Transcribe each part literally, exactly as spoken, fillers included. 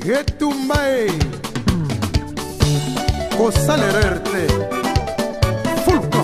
Etumbae Kosalererte Fulco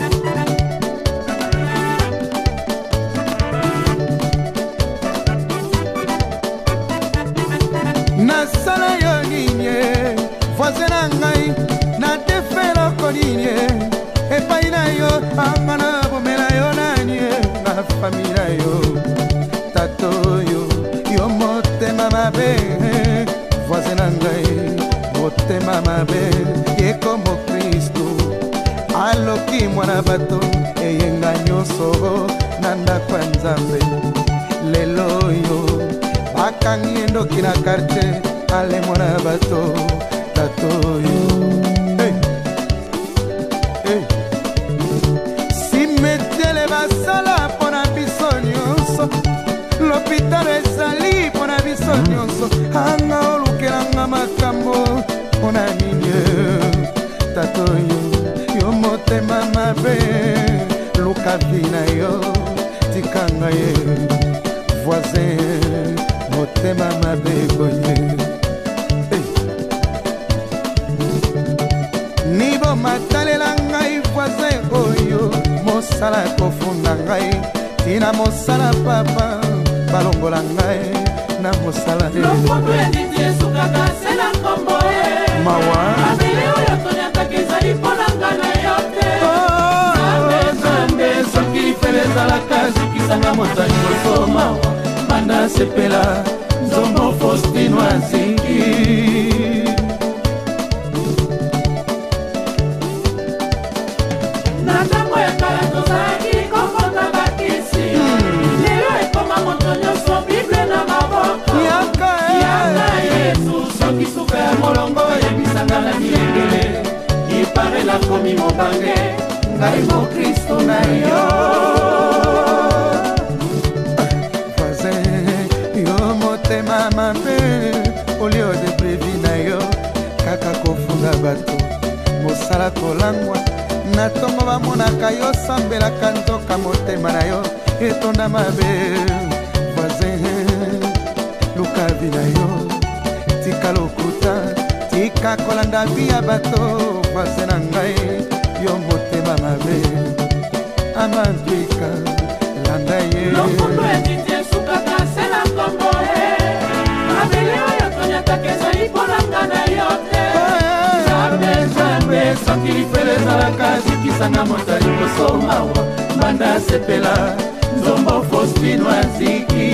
Nasala yo ninye Voisin ngai Na defelo koninye Epai na yo Amana bomela yo nanye Na familia yo Tato yo Yo motema mabe Voisin ngai Motema mabe Ye como Cristo Aloki mwana bato Eyenga nyoso Nanda kwa nzambe Lelo yo Bakangiendo kina karte Ale mwana bato Tato yo Hey Hey Si metele basala Pona biso nyonso L'hôpital ezali Pona biso nyonso Anga olukelanga makambo Pona ninye Tato yo Yo motema mabe Luka vina yo Tikanga ye Voisin Motema mabe goye hey. Nyboma talela ngai voisin oyo Mosala kofunda ngai Tina mosala papa Balongola ngai Na mosala e Lofondo ya diti esukaka Sela kombo e Mawa Abele oyo tonyata kezali Ponanga na yote Zambe zambe Soki ifeleza la kazi Kisanga motani koso mawa Banda sepela Nzombo Faustino Aziki Natambo ya kala tozaki Kokota bakisi Lelo ekoma moto nyonso Bible na maboko Yaka Yesu Soki suka ya molongo Yebisanga na milengele Ipare la komi mobange Ngai mo Kristo na yo Motema mabe Olio de brevi na yo Kaka kofunda bato Mosala kolangwa Na tongo bamonaka yo Sambela kantoka motema na yo Etonda mabe Voisin Luka vina yo Tika lokuta Tika kolanda via bato Voisin na ngai Yo motema mabe Amandwika Landa ye Lofondo etite sukaka Sela kombo Soki lifeleza la kazi Kisanga motali kosomawa Banda sepela Nzombo Faustino Aziki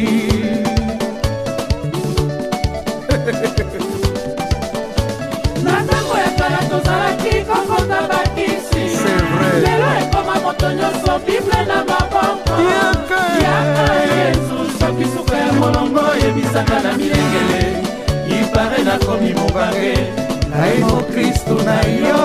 Natango ya kala tozalaki Kokota bakisi Lelo ekoma moto nyonso Bible na maboko Yaka Yesu Soki suka ya molongo Yebisanga na milengele Ipare na komi mobange Ngai mo Kristo na yo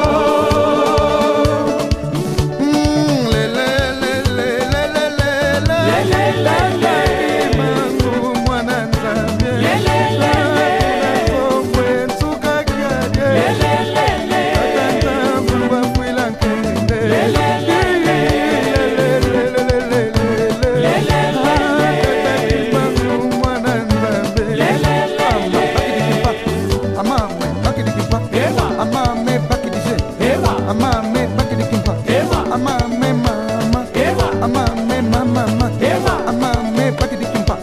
Le le le le le le le Le le le le Mangu mwana nzambe Le le le le Komwe nsuka kiaje Le le le le Atata mbulwa mwila nkende Le le le le Le le le le le Le le le le Mangu mwana nzambe Le le le le Amame bakidikimpa Amame bakidije Amame bakidikimpa Amame mama Amame mama Amame bakidikimpa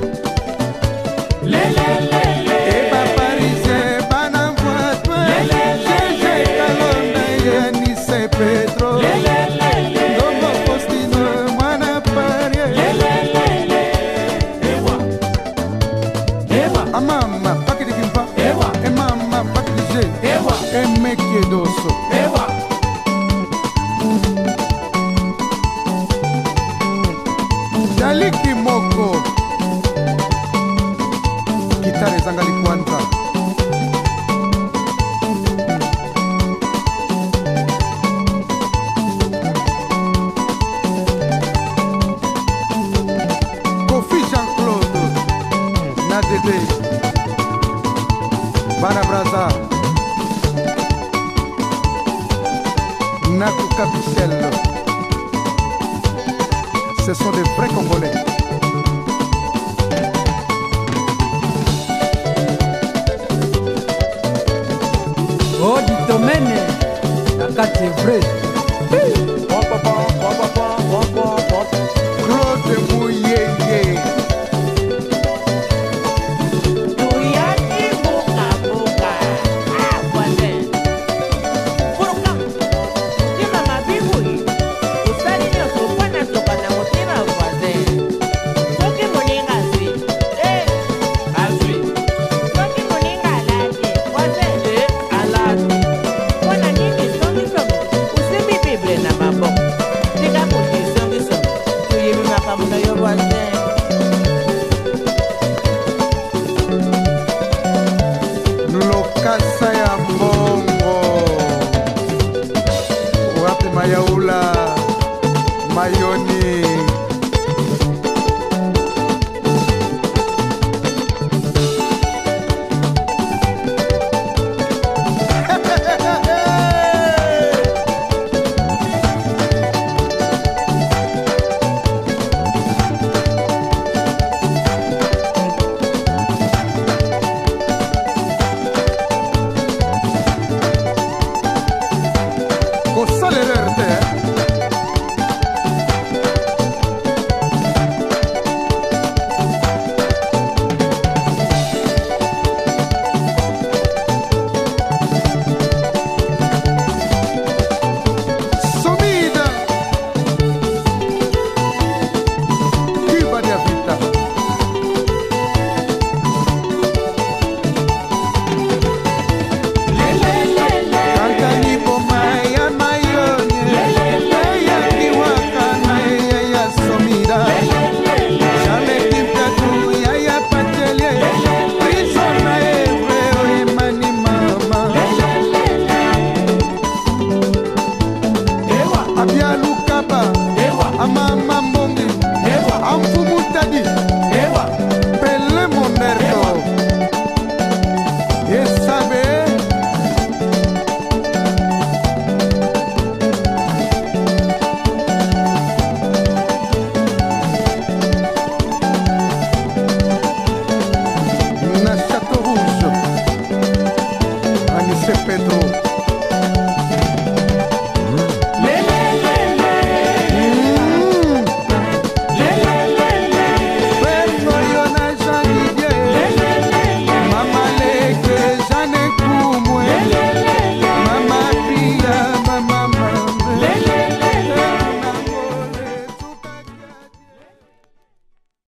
Le le le le Eba parise bana voitwe Jeje kalonda yenise Pedro Le le le le Ndombo Faustino mwana parie Le le le le Ewa Ewa Amama bakidikimpa Ewa Emama bakidije Ewa Emeke doso Ewa Daliki moko Gitare zangali kwanza Kofi Jean-Claude Nadede Bana Braza Nakuka Michel. Ce sont des vrais Congolais. Oh, du domaine, la carte est vraie. Claude Mouyeye. Touyaki boka boka. Ah, voisin. Pourquoi? Tima mabibui. Usali nyoso pana soka na motina voisin. Soki moninga zwi. Eh, azwi. Soki moninga alati. Voisin. Eh, alati. Wana nini songi songi. Usibi bible na maboko. Tika kuti songi songi. Tuyebi makamuka yo voisin.